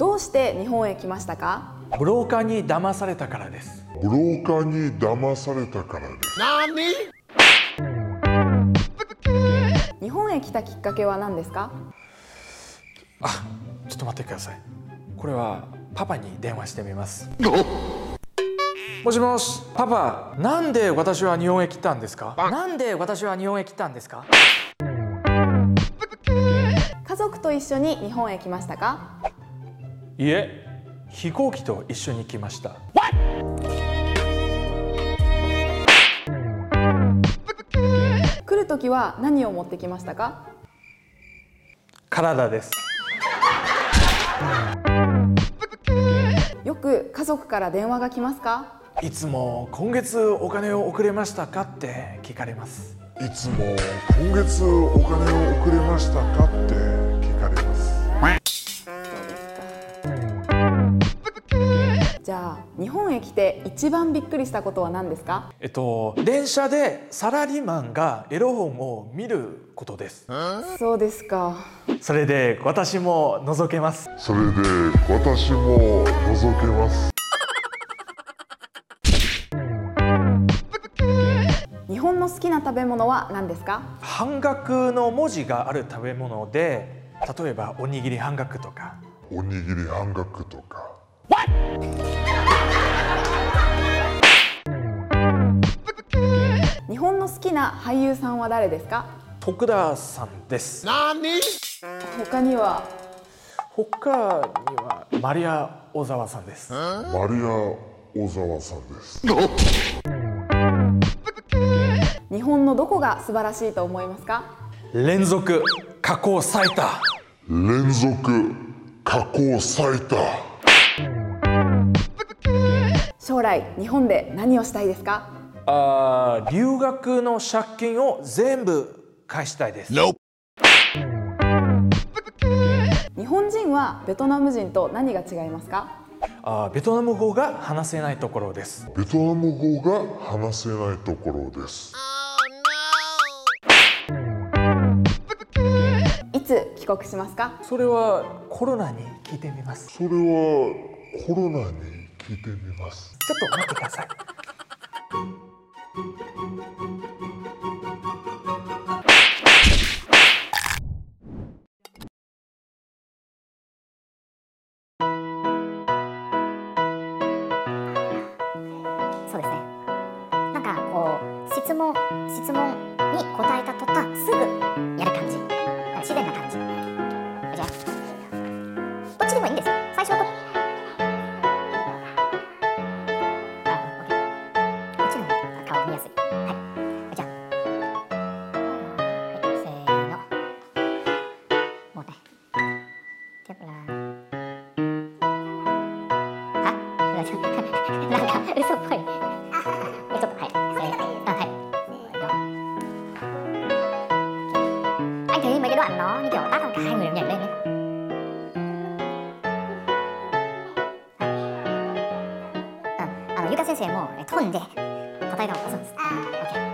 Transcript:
どうして日本へ来ましたか？ ブローカーに騙されたからです。 ブローカーに騙されたからです。 日本へ来たきっかけは何ですか？ ちょっと待ってください。これはパパに電話してみます。もしもし、パパ、なんで私は日本へ来たんですか？なんで私は日本へ来たんですか？ 家族と一緒に日本へ来ましたか？ いえ、飛行機と一緒に来ました。 来るときは何を持ってきましたか？ 体です。 よく家族から電話が来ますか？ いつも今月お金を送れましたかって聞かれます。 いつも今月お金を送れましたかって聞かれます。 じゃあ日本へ来て一番びっくりしたことは何ですか？ 電車でサラリーマンがエロ本を見ることです。 そうですか。 それで私も覗けます。 それで私も覗けます。 日本の好きな食べ物は何ですか？ 半額の文字がある食べ物で、例えばおにぎり半額とか。 おにぎり半額とか。 日本の好きな俳優さんは誰ですか？ 徳田さんです。 他には？ マリア小沢さんです。 マリア小沢さんです。 日本のどこが素晴らしいと思いますか？ 連続過去最多。 連続過去最多。 将来日本で何をしたいですか？ 留学の借金を全部返したいです。 日本人はベトナム人と何が違いますか？ ベトナム語が話せないところです。 ベトナム語が話せないところです。 いつ帰国しますか？ それはコロナに聞いてみます。 それはコロナに聞いてみます。 ちょっと待ってください。 そうですね。なんかこう質問に答えた途端すぐやる感じ。自然な感じ。じゃあどっちでもいいんですよ。最初はこっちの方が顔見やすい。はい。じゃあはいせーの。もうね。ケプラー。なんか嘘っぽい。ちょっとはい。はい。Anh thấy mấy cái đoạn nó như kiểu tác không cả hai người đều nhảy lên đấy. Yuka 先生もトーンで答えがそうです。OK。